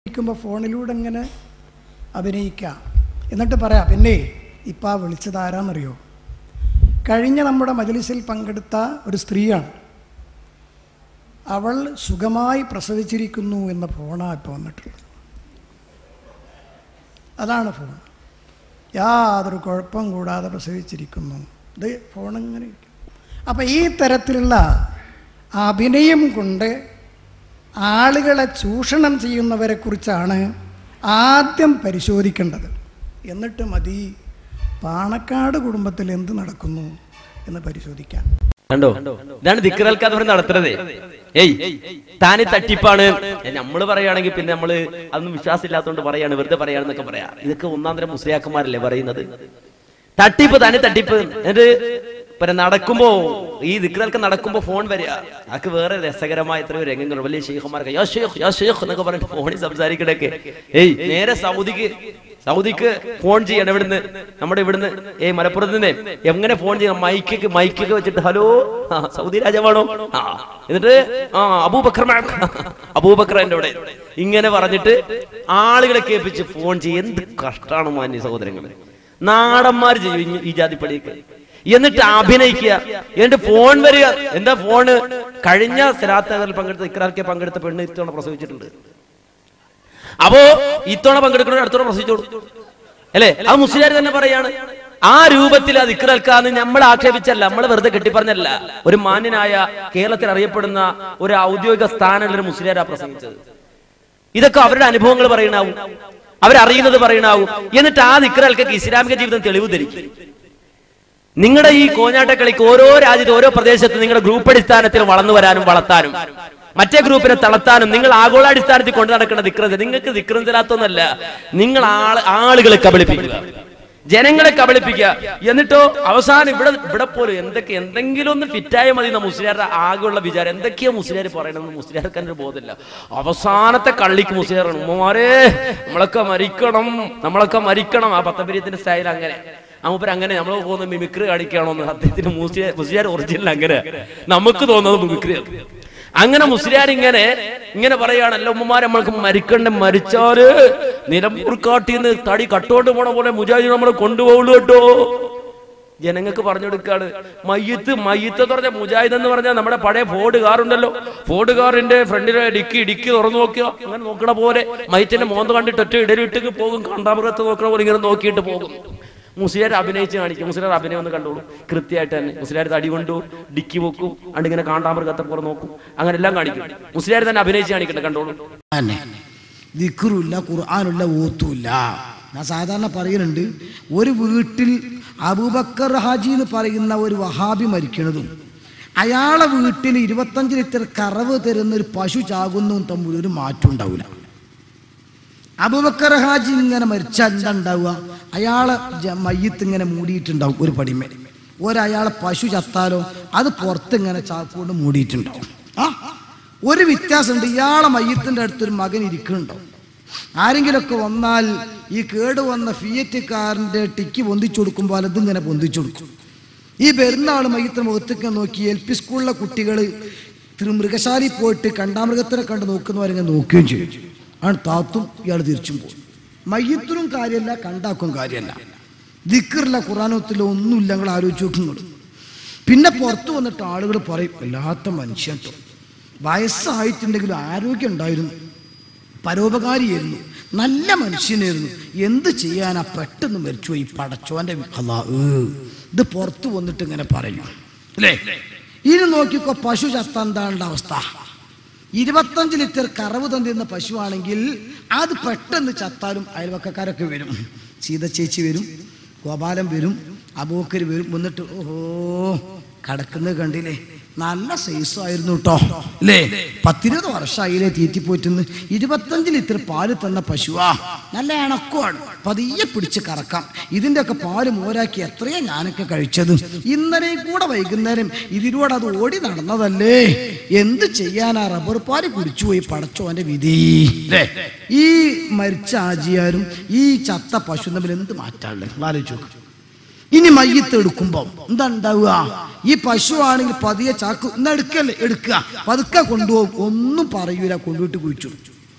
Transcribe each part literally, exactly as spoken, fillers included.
ഇരിക്കുമ്പോൾ ഫോണിലൂടെ ഇങ്ങനെ അഭിനയിക്കാം. എന്നിട്ട് പറയാം, പിന്നെ ഇപ്പം ആ വിളിച്ചത് ആരാന്നറിയോ? കഴിഞ്ഞ നമ്മുടെ മജ്‌ലിസിൽ പങ്കെടുത്ത ഒരു സ്ത്രീയാണ്. അവൾ സുഖമായി പ്രസവിച്ചിരിക്കുന്നു എന്ന ഫോണാണ് ഇപ്പോൾ വന്നിട്ടുള്ളത്. അതാണ് ഫോൺ. യാതൊരു കുഴപ്പം കൂടാതെ പ്രസവിച്ചിരിക്കുന്നു. ഇത് ഫോണിങ്ങനെ ഇരിക്കും. അപ്പം ഈ തരത്തിലുള്ള അഭിനയം കൊണ്ട് ആളുകളെ ചൂഷണം ചെയ്യുന്നവരെ കുറിച്ചാണ് ആദ്യം പരിശോധിക്കേണ്ടത്. എന്നിട്ട് മതി പാണക്കാട് കുടുംബത്തിൽ എന്ത് നടക്കുന്നു എന്ന് പരിശോധിക്കാം. കണ്ടോ, ഇതാണ് ദിക്റൽക്കാതെ നടത്തുന്നത്. ഏയ് താന് തട്ടിപ്പാണ് നമ്മള് പറയുകയാണെങ്കിൽ പിന്നെ നമ്മള് അതൊന്നും വിശ്വാസമില്ലാത്തതുകൊണ്ട് പറയാണ്, വെറുതെ പറയാണെന്നൊക്കെ പറയാ. ഇതൊക്കെ ഒന്നാം തരം മുസ്ലിയാക്കന്മാരല്ലേ പറയുന്നത്. തട്ടിപ്പ് താന് തട്ടിപ്പ്. എന്നിട്ട് പിന്നെ നടക്കുമ്പോ ഈ ദിക്റൽക്ക നടക്കുമ്പോ ഫോൺ വരിക. അതൊക്കെ വേറെ രസകരമായ എത്രയോ രംഗങ്ങൾ. വലിയ ഷെയ്ഖുമാരൊക്കെ യാ ഷെയ്ഖ് യാ ഷെയ്ഖ് എന്നൊക്കെ പറഞ്ഞിട്ട് ഫോണിൽ സംസാരിക്കണൊക്കെ. ഏയ് നേരെ സൗദിക്ക് സൗദിക്ക് ഫോൺ ചെയ്യണം. ഇവിടുന്ന് നമ്മുടെ ഇവിടുന്ന് ഏയ് മലപ്പുറത്ത് നിന്ന് എങ്ങനെ ഫോൺ ചെയ്യണം? മൈക്കൊക്കെ മൈക്കൊക്കെ വെച്ചിട്ട് ഹലോ സൗദി രാജാവാണോ? ആ എന്നിട്ട് ആ അബൂബക്കർ അബൂബക്കർ എന്റെ ഇവിടെ ഇങ്ങനെ പറഞ്ഞിട്ട് ആളുകളെ കേൾപ്പിച്ച് ഫോൺ ചെയ്യും. എന്ത് കഷ്ടാണ് മാന്യ സഹോദരങ്ങള്. നാടന്മാർ ചെയ്യും ഈ ജാതിപ്പടിയൊക്കെ. എന്നിട്ട് അഭിനയിക്കുക. എന്നിട്ട് ഫോൺ വരിക. എന്താ ഫോണ്? കഴിഞ്ഞ സിറാത്തകളിൽ പങ്കെടുത്ത ഇക്രാർക്കെ പങ്കെടുത്ത പെണ്ണ് ഇത്തവണ പ്രസവിച്ചിട്ടുണ്ട്. അപ്പോ ഇത്തവണ പങ്കെടുക്കുന്ന അടുത്തോടെ പ്രസവിച്ചോളൂ അല്ലെ? അത് മുസ്ലിയാർ തന്നെ പറയാണ്. ആ രൂപത്തിൽ അത് ഇക്രൽക്കാന്ന് നമ്മൾ ആക്ഷേപിച്ചല്ല, നമ്മൾ വെറുതെ കെട്ടിപ്പറഞ്ഞല്ല. ഒരു മാന്യനായ കേരളത്തിൽ അറിയപ്പെടുന്ന ഒരു ഔദ്യോഗിക സ്ഥാനമുള്ള ഒരു മുസ്ലിയാരാ പ്രസംഗിച്ചത്. ഇതൊക്കെ അവരുടെ അനുഭവങ്ങൾ പറയണാവും, അവരറിയുന്നത് പറയണാവും. എന്നിട്ട് ആ ഇക്രൽക്കൊക്കെ ഇസ്ലാമിക ജീവിതം തെളിവ് ധരിക്കും. നിങ്ങളുടെ ഈ കോഞ്ഞാട്ടക്കളിക്ക് ഓരോ രാജ്യത്ത് ഓരോ പ്രദേശത്ത് നിങ്ങളുടെ ഗ്രൂപ്പ് അടിസ്ഥാനത്തിൽ വളർന്നു വരാനും വളർത്താനും മറ്റേ ഗ്രൂപ്പിനെ തളർത്താനും നിങ്ങൾ ആഗോളാടിസ്ഥാനത്തിൽ കൊണ്ടു നടക്കുന്ന ദിക്റ്. നിങ്ങൾക്ക് ദിക്റും തലാത്തൊന്നല്ല, നിങ്ങൾ ആള് ആളുകളെ കബളിപ്പിക്കുക, ജനങ്ങളെ കബളിപ്പിക്കുക. എന്നിട്ടോ അവസാനം ഇവിടെ ഇവിടെ പോലും എന്തൊക്കെ എന്തെങ്കിലും ഒന്ന് ഫിറ്റായ മതി എന്ന മുസ്ലിയാരുടെ ആകെയുള്ള വിചാരം. എന്തൊക്കെയോ മുസ്ലിയാർ പറയണമെന്ന് മുസ്ലിയാർക്ക് ഒരു ബോധമില്ല. അവസാനത്തെ കള്ളിക്ക് മുസ്ലിയാറാണ്. ഉമ്മമാരെ നമ്മളൊക്കെ മരിക്കണം, നമ്മളൊക്കെ മരിക്കണം. ആ പത്തമ്പര്യത്തിന്റെ സ്റ്റൈൽ അങ്ങനെ അമ്മൂപ്പർ അങ്ങനെ നമ്മൾ പോകുന്ന മിമിക്രി കാണിക്കുകയാണോന്ന് അദ്ദേഹത്തിന് മുസ്ലിയാർ മുസ്ലിയാർ ഒറിജിനൽ അങ്ങനെ നമുക്ക് തോന്നുന്നത് മിമിക്രി. അങ്ങനെ മുസ്ലിയാർ ഇങ്ങനെ ഇങ്ങനെ പറയുകയാണല്ലോ, ഉമ്മമാരെ നമ്മൾക്ക് മരിക്കണ്ട, മരിച്ചാല് നിലമ്പൂർ കാട്ടിന്ന് തടി കട്ടോണ്ട് പോണ പോലെ മുജാഹിദ് നമ്മളെ കൊണ്ടുപോകുള്ളൂ കേട്ടോ. ജനങ്ങൾക്ക് പറഞ്ഞു കൊടുക്കാണ്. മയ്യത്ത് മയ്യത്ത് എന്ന് പറഞ്ഞാൽ മുജാഹിദ് എന്ന് പറഞ്ഞാൽ നമ്മുടെ പഴയ ഫോർഡ് കാർ ഉണ്ടല്ലോ, ഫോർഡ് കാറിന്റെ ഫ്രണ്ടിലെ ഡിക്കി ഡിക്കി തുറന്നു നോക്കിയോ, അങ്ങനെ നോക്കണ പോലെ മയ്യത്തിന്റെ മോന്ത് കണ്ടിട്ട് ഒറ്റ ഇടലിട്ട് പോകും. കണ്ടാമൃഗത്ത് നോക്കണ പോലെ ഇങ്ങനെ നോക്കിയിട്ട് പോകും. മുസ്ലിയാർ അഭിനയിച്ച് കാണിക്കും. മുസ്ലിയാർ അഭിനയം ഒന്ന് കണ്ടോളൂ കൃത്യമായിട്ട് തന്നെ. മുസ്ലിയാർ തടി കൊണ്ടു ഡിക്കി വെക്കും, അണ്ട് ഇങ്ങനെ കാണ്ടാമൃഗത്തെ പോലെ നോക്കും, അങ്ങനെ എല്ലാം കാണിക്കും. മുസ്ലിയാർ തന്നെ അഭിനയിച്ച് കാണിക്കട്ടെ, കണ്ടോളൂ. ദിക്റുല്ല, ഖുർആനുള്ള ഓത്തുമില്ല. ഞാൻ സാധാരണ പറയുന്നുണ്ട്, ഒരു വീട്ടിൽ അബൂബക്കർ ഹാജി എന്ന് പറയുന്ന ഒരു വഹാബി മരിക്കണതും അയാളെ വീട്ടിൽ ഇരുപത്തഞ്ച് ലിറ്റർ കറവ് തരുന്ന ഒരു പശു ചാകുന്നതും തമ്മിൽ ഒരു മാറ്റം ഉണ്ടാവില്ല. അബൂബക്കർ ഹാജി ഇങ്ങനെ മരിച്ചാൽ എന്താ ഉണ്ടാവുക? അയാളെ മയ്യത്ത് ഇങ്ങനെ മൂടിയിട്ടുണ്ടാവും ഒരു പടിമേ. ഒരയാളെ പശു ചത്താലോ അത് പുറത്ത് ഇങ്ങനെ ചാക്കുകൊണ്ട് മൂടിയിട്ടുണ്ടാവും. ആ ഒരു വ്യത്യാസമുണ്ട്. ഇയാളെ മയ്യത്തിന്റെ അടുത്തൊരു മകൻ ഇരിക്കുന്നുണ്ടാവും. ആരെങ്കിലുമൊക്കെ വന്നാൽ ഈ കേട് വന്ന ഫിയറ്റ് കാറിന്റെ ടിക്ക് പൊന്തിച്ചു കൊടുക്കുമ്പോൾ അതിങ്ങനെ പൊന്തിച്ചു കൊടുക്കും. ഈ പെരുന്നാൾ മയ്യത്തിന് മുഖത്തേക്ക് നോക്കി എൽ പി സ്കൂളിലെ കുട്ടികൾ മൃഗശാലി പോയിട്ട് കണ്ടാമൃഗത്തിനെ കണ്ട് നോക്കുന്നവരിങ്ങനെ നോക്കുകയും ചെയ്യും. ആണ് താത്തും ഇയാൾ തിരിച്ചും പോകും. മയ്യത്തിനും കാര്യമല്ല, കണ്ടാക്കും കാര്യമല്ല. ദിക്റില്ല, ഖുർആനത്തിലോ ഒന്നുമില്ല. ഞങ്ങൾ ആലോചിച്ച് നോക്കുന്നുള്ളൂ. പിന്നെ പുറത്തു വന്നിട്ട് ആളുകൾ പറയും, വല്ലാത്ത മനുഷ്യൻ, വയസ്സായിട്ടുണ്ടെങ്കിലും ആരോഗ്യം ഉണ്ടായിരുന്നു, പരോപകാരിയായിരുന്നു, നല്ല മനുഷ്യനായിരുന്നു, എന്ത് ചെയ്യാനാ പെട്ടെന്ന് മരിച്ചുപോയി പടച്ചോന്റെ ഇത് പുറത്തു വന്നിട്ട് ഇങ്ങനെ പറയും അല്ലേ? ഇനി നോക്കിക്കോ, പശു ചത്ത എന്താണ്ട അവസ്ഥ? ഇരുപത്തഞ്ച് ലിറ്റർ കറവ് തന്നിരുന്ന പശുവാണെങ്കിൽ അത് പെട്ടെന്ന് ചത്താലും അയൽവക്കക്കാരൊക്കെ വരും. സീത ചേച്ചി വരും, ഗോപാലൻ വരും, അബൂക്കർ വരും. വന്നിട്ട് ഓഹോ കിടക്കുന്നത് കണ്ടില്ലേ, നല്ല സൈസായിരുന്നു കേട്ടോ അല്ലേ, പത്തിരുപത് വർഷമായില്ലേ തീറ്റിപ്പോയിട്ടെന്ന്. ഇരുപത്തഞ്ച് ലിറ്റർ പാല് തന്ന പശുവാ, നല്ല ഇണക്കമാണ്, പതിയെ പിടിച്ച് കറക്കാം. ഇതിൻ്റെ ഒക്കെ പാല് മോരാക്കി എത്രയാ ഞാനൊക്കെ കഴിച്ചത്. ഇന്നലെയും കൂടെ വൈകുന്നേരം ഇതിലൂടെ അത് ഓടി നടന്നതല്ലേ, എന്ത് ചെയ്യാനാ, റബ്ബർ പാല് കുടിച്ചുപോയി പടച്ചോന്റെ വിധി. ഈ മരിച്ച ആജിയാരും ഈ ചത്ത പശു തമ്മിൽ എന്ത് മാറ്റാനുള്ളത് ആലോചിച്ചു നോക്ക്. ഇനി മയ്യത്ത് എടുക്കുമ്പോ എന്താ ഉണ്ടാവുക? ഈ പശു ആണെങ്കിൽ പതിയെ ചാക്ക് എന്നാ എടുക്കല്ലേ എടുക്കുക, പതുക്കെ കൊണ്ടുപോകും, ഒന്നും പറയൂല, കൊണ്ടുപോയിട്ട് കുഴിച്ചു.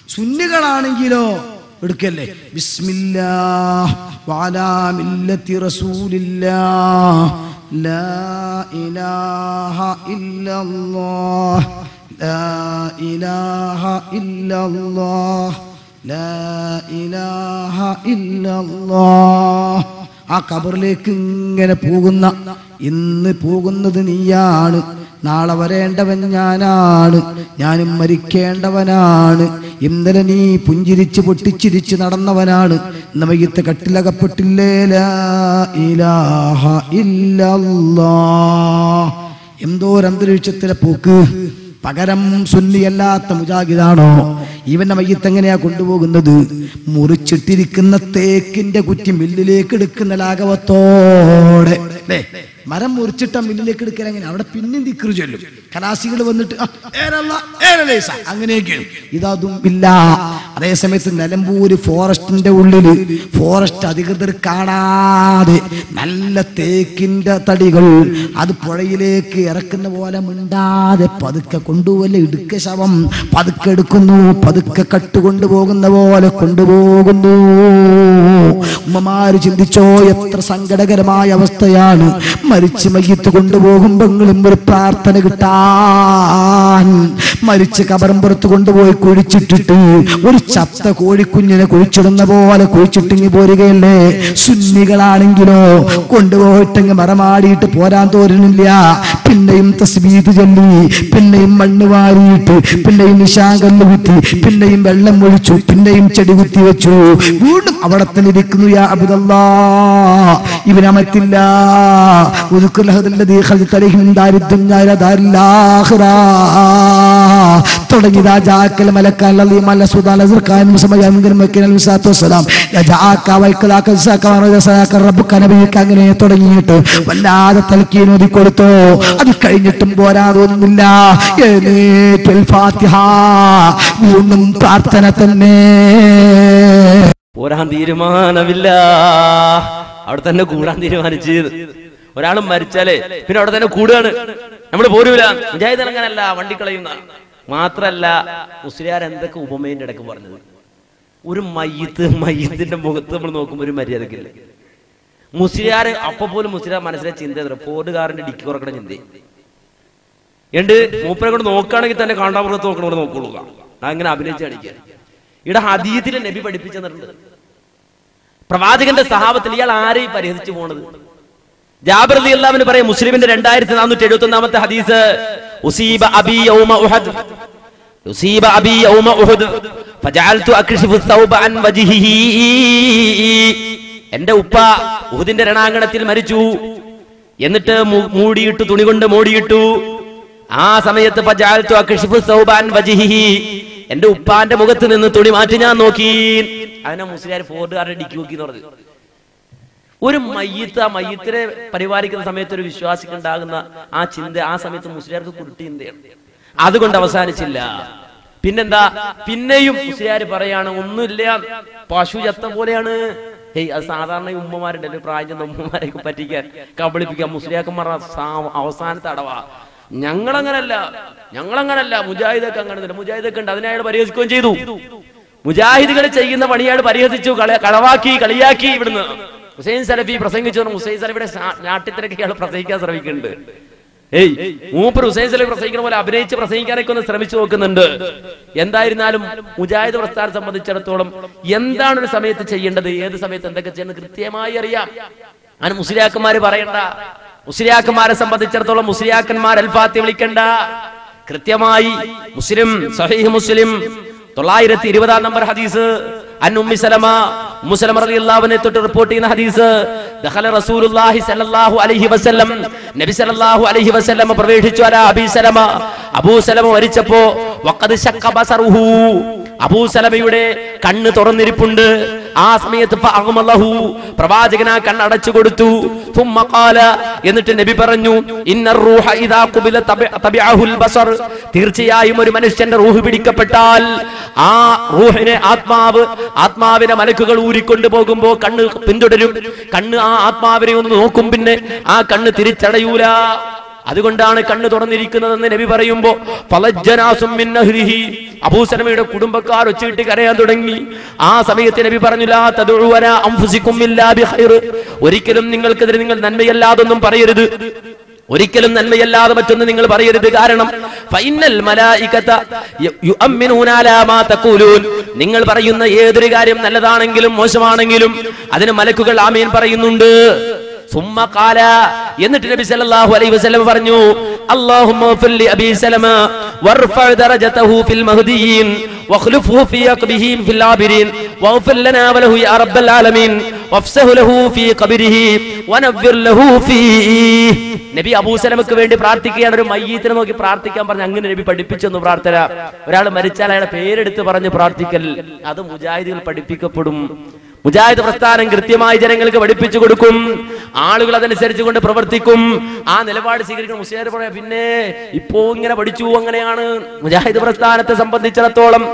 സുന്നികളാണെങ്കിലോ എടുക്കല്ലേ ബിസ്മില്ലാഹ് വഅലാ മില്ലത്തി റസൂലില്ലാഹ് ലാ ഇലാഹ ഇല്ലല്ലാഹ് ലാ ഇലാഹ ഇല്ലല്ലാഹ് ലാ ഇലാഹ ഇല്ലല്ലാഹ്. ആ ഖബറിലേക്ക് ഇങ്ങനെ പോകുന്ന, ഇന്ന് പോകുന്നത് നീയാണ്, നാളെ വരേണ്ടവൻ ഞാനാണ്, ഞാനും മരിക്കേണ്ടവനാണ്. ഇന്നലെ നീ പുഞ്ചിരിച്ച് പൊട്ടിച്ചിരിച്ച് നടന്നവനാണ്, ഇന്ന് മയ്യത്ത് കട്ടിലകപ്പെട്ടില്ലേ. ലാ ഇലാഹ ഇല്ലല്ലാഹ്. എന്തോരന്തരീക്ഷത്തിലെ പോക്ക്. പകരം സുന്നിയല്ലാത്ത മുജാഹിദാണോ? ഇവന്റെ മയ്യത്ത് എങ്ങനെയാ കൊണ്ടുപോകുന്നത്? മുറിച്ചിട്ടിരിക്കുന്ന തേക്കിന്റെ കുറ്റി മില്ലിലേക്ക് എടുക്കുന്ന ലാഘവത്തോടെ. അല്ലേ? മരം മുറിച്ചിട്ട മില്ലിലേക്ക് എടുക്കാൻ എങ്ങനെ? അവിടെ പിന്നെയും ദിക്റ് ചൊല്ലും. കലാസികൾ വന്നിട്ട് അങ്ങനെയൊക്കെയാണ്. ഇതൊന്നും ഇല്ല. അതേസമയത്ത് നിലമ്പൂര് ഫോറസ്റ്റിന്റെ ഉള്ളില് ഫോറസ്റ്റ് അധികൃതർ കാണാതെ നല്ല തേക്കിന്റെ തടികൾ അത് പുഴയിലേക്ക് ഇറക്കുന്ന പോലെ മിണ്ടാതെ പതുക്കെ കൊണ്ടുപോലെ ഇടുക്ക ശവം പതുക്കെ എടുക്കുന്നു, പതുക്കെ കട്ടുകൊണ്ടുപോകുന്ന പോലെ കൊണ്ടുപോകുന്നു. ഉമ്മമാര് ചിന്തിച്ചോ, എത്ര സങ്കടകരമായ അവസ്ഥയാണ്. മരിച്ച് മയ്യത്ത് കൊണ്ടുപോകുമ്പോഴും ഒരു പ്രാർത്ഥന കിട്ടാൻ. മരിച്ച് കബറമ്പുറത്ത് കൊണ്ടുപോയി കുഴിച്ചിട്ടിട്ട് ഒരു ചത്ത കോഴിക്കുഞ്ഞിനെ കുഴിച്ചിടുന്ന പോലെ കുഴിച്ചിട്ടിങ്ങി പോരുകയല്ലേ. സുന്നികളാണെങ്കിലോ കൊണ്ടുപോയിട്ടെങ്കിൽ മറമാടിയിട്ട് പോരാൻ തോരണില്ല. പിന്നെയും തസ്ബീഹ് ചൊല്ലി, പിന്നെയും മണ്ണ് വാരിയിട്ട്, പിന്നെയും നിശാങ്കല്ല് കുത്തി, പിന്നെയും വെള്ളം ഒഴിച്ചു, പിന്നെയും ചെടി കുത്തി വെച്ചു. വീണ്ടും അവിടെ തന്നെ ഇരിക്കുന്നു. യാ അബ്ദുല്ലാഹ് ഇവനമത്തില്ല തുടങ്ങി അങ്ങനെ തുടങ്ങിയിട്ട് വല്ലാതെ തലക്കീനോതി കൊടുത്തോ. അത് കഴിഞ്ഞിട്ടും പോരാ തോന്നുന്നില്ല. വീണ്ടും പ്രാർത്ഥന തന്നെ. പോരാൻ തീരുമാനമില്ല, അവിടെ തന്നെ കൂടാൻ തീരുമാനിച്ച്. ഒരാളും മരിച്ചാലേ പിന്നെ അവിടെ തന്നെ കൂടുകയാണ്, നമ്മൾ പോരൂല. മുജാഹിദ് അങ്ങനല്ല, വണ്ടി കളയുന്ന മാത്രല്ല. മുസ്ലിയാർ എന്തൊക്കെ ഉപമേന്റെ ഇടയ്ക്ക് പറഞ്ഞത്. ഒരു മയ്യത്ത് മയ്യത്തിന്റെ മുഖത്ത് നമ്മൾ നോക്കുമ്പോൾ ഒരു മര്യാദക്കില്ല. മുസ്ലിയാർ അപ്പൊ പോലും മുസ്ലിയാർ മനസ്സിലെ ചിന്ത ഫോർഡുകാരന്റെ ഡിക്കി കുറക്കണ ചിന്ത ഉണ്ട്. മൂപ്പരെ കൊണ്ട് നോക്കുകയാണെങ്കിൽ തന്നെ കാണ്ടാമൃഗത്ത് നോക്കണോട് നോക്കുള്ളൂ. അങ്ങനെ അഭിനയിച്ച് അടിക്കുക. ഇവിടെ ഹദീസിലെ നബി പഠിപ്പിച്ചു തന്നിട്ടുണ്ട്. പ്രവാചകന്റെ സഹാബത്തിൽ ഇയാൾ ആരെയും പരിഹരിച്ചു പോണത്? ജാബിർ റളിയല്ലാഹു അൻഹു പറയും, മുസ്ലിമിന്റെ രണ്ടായിരത്തി നാനൂറ്റി എഴുപത്തി ഒന്നാമത്തെ ഹദീസ്, ഉസീബ അബി യൗമ ഉഹദ് ഉസീബ അബി യൗമ ഉഹദ് ഫജഅൽതു അക്ഷിഫു തൗബ അൻ വജ്ഹിഹി. എന്റെ ഉപ്പ ഉഹദിന്റെ രണാങ്കണത്തിൽ മരിച്ചു, എന്നിട്ട് മൂടിയിട്ടു, തുണി കൊണ്ട് മൂടിയിട്ടു. ആ സമയത്ത് ഫജഅൽതു അക്ഷിഫു തൗബ അൻ വജ്ഹിഹി, എന്റെ ഉപ്പാന്റെ മുഖത്ത് നിന്ന് തുണി മാറ്റി ഞാൻ നോക്കി. അതിനെ മുസ്ലിയാർ ഫോർഡുകാരുടെ ഡിക്കി നോക്കി എന്ന് പറഞ്ഞു. ഒരു മയ്യത്ത്, ആ മയ്യത്തിനെ പരിപാലിക്കുന്ന സമയത്ത് ഒരു വിശ്വാസിക്ക് ഉണ്ടാകുന്ന ആ ചിന്ത ആ സമയത്ത് മുസ്ലിയാർക്ക് കുരുട്ടി ചിന്തയാണ്. അതുകൊണ്ട് അവസാനിച്ചില്ല. പിന്നെന്താ? പിന്നെയും മുസ്ലിയാർ പറയാണ്, ഒന്നുമില്ല, പശു ചത്ത പോലെയാണ്. ഹേയ്, അത് സാധാരണ ഉമ്മമാരുണ്ടല്ലോ, പ്രായം ചെന്ന ഉമ്മമാരെയൊക്കെ പറ്റിക്കാൻ കബളിപ്പിക്കാൻ മുസ്ലിയാക്കന്മാർ അവസാനത്തെ അടവാ. ഞങ്ങളങ്ങനല്ല, ഞങ്ങളങ്ങനല്ല, മുജാഹിദൊക്കെ അങ്ങനെ. മുജാഹിദൊക്കെ ഉണ്ട്, അതിനെ അയാൾ പരിഹസിക്കുകയും ചെയ്തു. മുജാഹിദുകൾ ചെയ്യുന്ന പണിയാൾ പരിഹസിച്ചു, കളവാക്കി, കളിയാക്കി. ഇവിടുന്ന് ഹുസൈൻ സലഫി പ്രസംഗിച്ചു. ഹുസൈൻ സലഫിയുടെ നാട്ടിത്തിരക്ക് ഇയാൾ പ്രസംഗിക്കാൻ ശ്രമിക്കുന്നുണ്ട്. ഏയ്, മൂപ്പർ ഹുസൈൻ സലഫി പ്രസംഗിക്കുന്ന പോലെ അഭിനയിച്ച് പ്രസംഗിക്കാനൊക്കെ ഒന്ന് ശ്രമിച്ചു നോക്കുന്നുണ്ട്. എന്തായിരുന്നാലും മുജാഹിദ് പ്രസ്ഥാനം സംബന്ധിച്ചിടത്തോളം എന്താണ് ഒരു സമയത്ത് ചെയ്യേണ്ടത്, ഏത് സമയത്ത് എന്തൊക്കെ ചെയ്യേണ്ടത് കൃത്യമായി അറിയാം. അങ്ങനെ മുസ്ലിയാക്കന്മാര് പറയണ്ട. മുസ്ലിയാക്കന്മാരെ സംബന്ധിച്ചിടത്തോളം മുസ്ലിയാക്കന്മാർ അൽഫാത്തി വിളിക്കണ്ട. കൃത്യമായി മുസ്ലിം സഹീഹ് മുസ്ലിം തൊള്ളായിരത്തി ഇരുപതാം നമ്പർ ഹദീസ്, അൻ ഉമ്മി സലമ ഉമ്മു സലമ റളിയല്ലാഹു അൻഹ തൊട്ട് റിപ്പോർട്ട് ചെയ്യുന്ന ഹദീസ്, ദഖല റസൂലുള്ളാഹി സ്വല്ലല്ലാഹു അലൈഹി വസല്ലം, നബി സല്ലല്ലാഹു അലൈഹി വസല്ലം പ്രവേശിച്ചു. അലാ അബീ സലമ, അബൂ സലമ മരിച്ചപ്പോ വഖദ് ശഖ ബസറുഹു, അബൂ സലമയുടെ കണ്ണ് തുറന്നിരിപ്പുണ്ട്. ആ സമയത്ത് ഫഅഗ്മലഹു, പ്രവാചകൻ ആ കണ്ണ് അടച്ചു കൊടുത്തു. തുമ്മ ഖാല, എന്നിട്ട് നബി പറഞ്ഞു, ഇന്നർ റൂഹ ഇദാ ഖുബില തബിഅഹുൽ ബസർ, തീർച്ചയായും ഒരു മനുഷ്യന്റെ റൂഹ് പിടിക്കപ്പെട്ടാൽ ആ റൂഹിനെ ആത്മാവ് ആത്മാവിനെ മലക്കുകൾ ഊരിക്കൊണ്ടു പോകുമ്പോ കണ്ണ് പിന്തുടരും. കണ്ണ് ആ ആത്മാവിനെ ഒന്ന് നോക്കും, പിന്നെ ആ കണ്ണ് തിരിച്ചടയൂല. അതുകൊണ്ടാണ് കണ്ണ് തുറന്നിരിക്കുന്നതെന്ന് നബി പറയുമ്പോ ഫലജ്ജനാസും മിൻ അഹ്ലിഹി, അബൂ സലമയുടെ കുടുംബക്കാർ ഒച്ചയിട്ട് കരയാൻ തുടങ്ങി. ആ സമയത്ത് നബി പറഞ്ഞു ലാ തദഉ വലാ അൻഫുസികും ഇല്ലാ ബിഖൈർ, ഒരിക്കലും നിങ്ങൾക്കെതിരെ നിങ്ങൾ നന്മയല്ലാതൊന്നും പറയരുത്, ഒരിക്കലും നന്മയല്ലാതെ മറ്റൊന്നും നിങ്ങൾ പറയരുത്. കാരണം ഫൈനൽ മലായികത യുഅമ്മിനൂന അലാ മാ തഖൂലൂൻ, നിങ്ങൾ പറയുന്ന ഏതൊരു കാര്യം നല്ലതാണെങ്കിലും മോശമാണെങ്കിലും അതിന് മലക്കുകൾ ആമീൻ പറയുന്നുണ്ട്. സുമ്മ ഖാല, എന്നിട്ട് നബി സല്ലല്ലാഹു അലൈഹി വസല്ലം പറഞ്ഞു അല്ലാഹുമ്മ ഗ്ഫിർ ലി അബീ സലമ വർഫഅ ദറജതഹു ഫിൽ മഹ്ദിയീൻ വഖ്ലുഫ്ഹു ഫീ ഖബ്രിഹി ഫിൽ ആബിരീൻ വഗ്ഫിർ ലനാ വലഹു യാ റബ്ബൽ ആലമീൻ വഫ്സഹു ലഹു ഫീ ഖബ്രിഹി വനവ്വിർ ലഹു ഫീഹി. നബി അബൂ സലമക്ക് വേണ്ടി പ്രാർത്ഥിക്കുകയാണ്. ഒരു മയ്യീത്തിനെ നോക്കി പ്രാർത്ഥിക്കാൻ പറഞ്ഞു. അങ്ങനെ നബി പഠിപ്പിച്ചെന്നു പ്രാർത്ഥന. ഒരാൾ മരിച്ചാൽ അയാളെ പേരെടുത്ത് പറഞ്ഞ് പ്രാർത്ഥിക്കൽ അത് മുജാഹിദുകൾ പഠിപ്പിക്കപ്പെടും. മുജാഹിദ് പ്രസ്ഥാനം കൃത്യമായി ജനങ്ങൾക്ക് പഠിപ്പിച്ചു കൊടുക്കും. ആളുകൾ അതനുസരിച്ച് കൊണ്ട് പ്രവർത്തിക്കും. ആ നിലപാട് സ്വീകരിക്കുന്ന മുസ്ലിയാർ പറയാം പിന്നെ ഇപ്പോ ഇങ്ങനെ പഠിച്ചു അങ്ങനെയാണ്. മുജാഹിദ് പ്രസ്ഥാനത്തെ സംബന്ധിച്ചിടത്തോളം